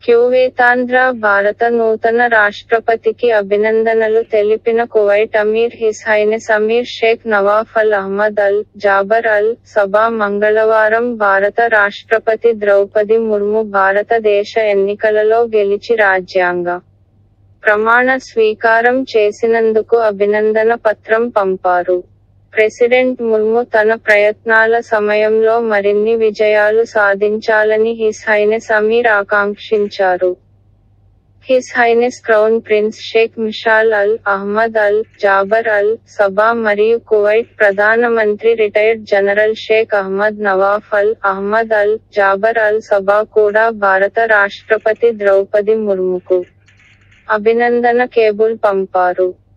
క్యువైతాంధ్ర భారత నూతన రాష్ట్రపతికి అభినందనలు తెలిపిన Kuwait Amir His Highness Amir Sheikh Nawaf Al Ahmad Al Jaber Al Sabah మంగళవారం భారత రాష్ట్రపతి ద్రౌపది ముర్ము భారతదేశ ఎన్నికలలో గెలిచి రాజ్యాంగ ప్రమాణ స్వీకారం చేసినందుకు అభినందన పత్రం పంపారు. ప్రెసిడెంట్ ముర్ము తన ప్రయత్నాల సమయంలో మరిన్ని విజయాలు సాధించాలని హిస్ హైనెస్ అమీర్ ఆకాంక్షించారు. His Highness Crown Prince Sheikh Mishal Al Ahmad Al Jaber Al Sabah మరియు కువైట్ ప్రధానమంత్రి retired general Sheikh Ahmad Nawaf Al Ahmad Al Jaber Al Sabah కూడా భారత రాష్ట్రపతి ద్రౌపది ముర్ముకు అభినందన కేబుల్ పంపారు.